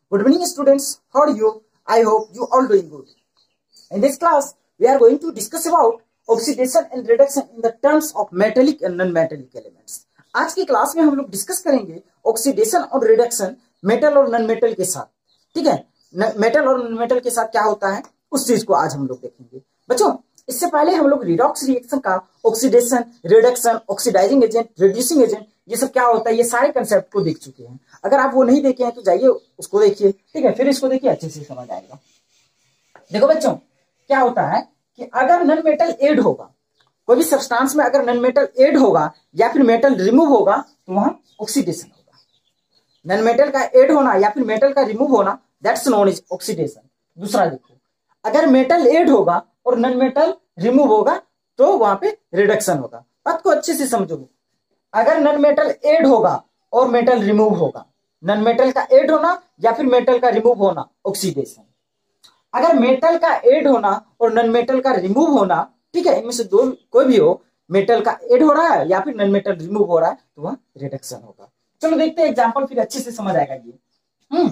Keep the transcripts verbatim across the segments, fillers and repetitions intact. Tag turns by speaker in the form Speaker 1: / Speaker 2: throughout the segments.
Speaker 1: Good evening, students. How are you? I hope you all doing good. In this class, we are going to discuss about oxidation and reduction in the terms of metallic and non-metallic elements. आज की class में हम लोग discuss करेंगे oxidation और reduction metal और non metal के साथ. ठीक है, मेटल और नॉन मेटल के साथ क्या होता है उस चीज को आज हम लोग देखेंगे. बच्चों, इससे पहले हम लोग रिडॉक्स रिएक्शन का oxidation, reduction, oxidising agent, reducing agent, ये सब क्या होता है, ये सारे कंसेप्ट को देख चुके हैं. अगर आप वो नहीं देखे हैं तो जाइए उसको देखिए. ठीक है, फिर इसको देखिए, अच्छे से समझ आएगा. देखो बच्चों, क्या होता है कि अगर नॉन मेटल एड होगा, कोई भी सब्सटेंस में अगर नॉन मेटल एड होगा या फिर मेटल रिमूव होगा तो वहां ऑक्सीडेशन होगा. नॉन मेटल का एड होना या फिर मेटल का रिमूव होना, दैट्स नोन एज ऑक्सीडेशन. दूसरा देखो, अगर मेटल एड होगा और नॉन मेटल रिमूव होगा तो वहां पे रिडक्शन होगा. बात को अच्छे से समझो. अगर नॉन मेटल एड होगा और मेटल रिमूव होगा, नॉन मेटल का एड होना या फिर मेटल का रिमूव होना, ऑक्सीडेशन. अगर मेटल का एड होना और नॉन मेटल का रिमूव होना, ठीक है, इनमें से दो कोई भी हो, मेटल का एड हो रहा है या फिर नॉन मेटल रिमूव हो रहा है तो वह रिडक्शन होगा. चलो देखते हैं एग्जांपल, फिर अच्छे से समझ आएगा ये. हम्म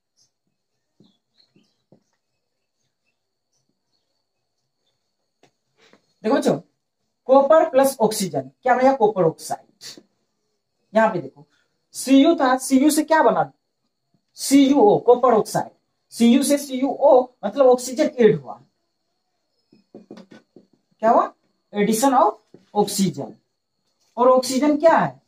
Speaker 1: देखो बच्चों, कॉपर प्लस ऑक्सीजन क्या बना, कॉपर ऑक्साइड. यहां पे देखो Cu था, Cu से क्या बना, C U O, copper oxide. Cu से सी यू ओ मतलब ऑक्सीजन एड हुआ. क्या हुआ, एडिशन ऑफ ऑक्सीजन. और ऑक्सीजन क्या है,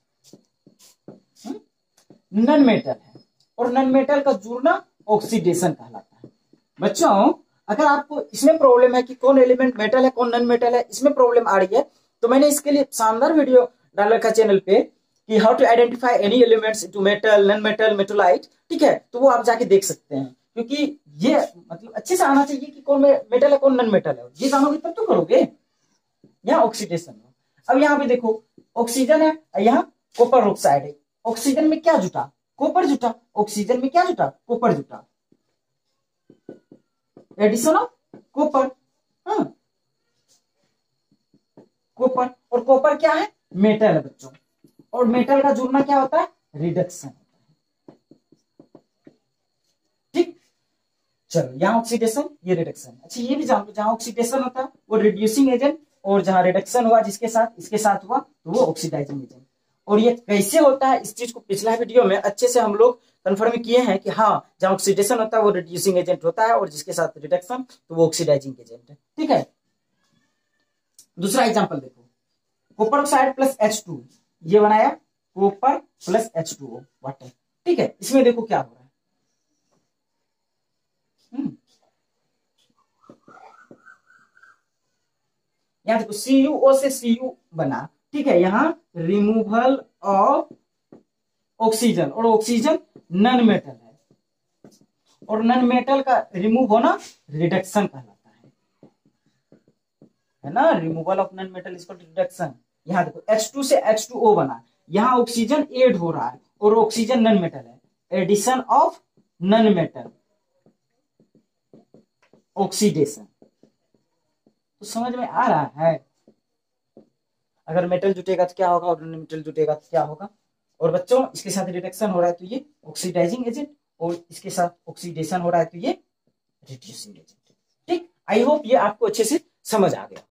Speaker 1: नॉन मेटल है, और नॉन मेटल का जुड़ना ऑक्सीडेशन कहलाता है. बच्चों, अगर आपको इसमें प्रॉब्लम है कि कौन एलिमेंट मेटल है कौन नॉन मेटल है, इसमें प्रॉब्लम आ रही है, तो मैंने इसके लिए शानदार वीडियो डाल रखा चैनल पे कि how to identify any elements into metal, non metal, metalloid. ठीक है, तो वो आप जाके देख सकते हैं, क्योंकि ये मतलब अच्छे से आना चाहिए कि कौन मेटल है कौन नॉन मेटल है. ये जानोगे तब तो करोगे. यहाँ ऑक्सीडेशन. अब यहाँ पे देखो ऑक्सीजन है, यहाँ कॉपर ऑक्साइड है. ऑक्सीजन में क्या जुटा, कॉपर जुटा. ऑक्सीजन में क्या जुटा, कॉपर जुटा. Addition of copper. हाँ, कॉपर. और कॉपर क्या है, मेटल है बच्चों. और मेटल का जुड़ना क्या होता है, रिडक्शन होता है. ठीक, चलो यहाँ ऑक्सीडेशन, ये रिडक्शन. अच्छा ये भी जान लो, जहां ऑक्सीडेशन होता है वो रिड्यूसिंग एजेंट, और जहां रिडक्शन हुआ जिसके साथ इसके साथ हुआ तो वो ऑक्सीडाइजिंग एजेंट. और ये कैसे होता है, इस चीज को पिछला वीडियो में अच्छे से हम लोग कंफर्म किए हैं कि हाँ, जहां ऑक्सीडेशन होता है वो रिड्यूसिंग एजेंट होता है, और जिसके साथ रिडक्शन तो वो ऑक्सीडाइजिंग एजेंट है. ठीक है, दूसरा एग्जांपल देखो, copper oxide plus H two, ये बनाया copper plus H two O water. ठीक है, इसमें देखो क्या हो रहा है. हम्म यहां देखो सी यू ओ से सी यू बना. ठीक है, यहां रिमूवल ऑफ ऑक्सीजन, और ऑक्सीजन नॉन मेटल है, और नॉन मेटल का रिमूव होना रिडक्शन कहलाता है, है ना. रिमूवल ऑफ नॉन मेटल इसको रिडक्शन. यहां देखो एच टू से एच टू ओ बना, यहां ऑक्सीजन एड हो रहा है और ऑक्सीजन नॉन मेटल है. Addition of non metal, oxidation. तो समझ में आ रहा है, अगर मेटल जुटेगा तो क्या होगा और नॉन मेटल जुटेगा तो क्या होगा. और बच्चों, इसके साथ रिडक्शन हो रहा है तो ये ऑक्सीडाइजिंग एजेंट, और इसके साथ ऑक्सीडेशन हो रहा है तो ये रिड्यूसिंग एजेंट. ठीक, आई होप ये आपको अच्छे से समझ आ गया.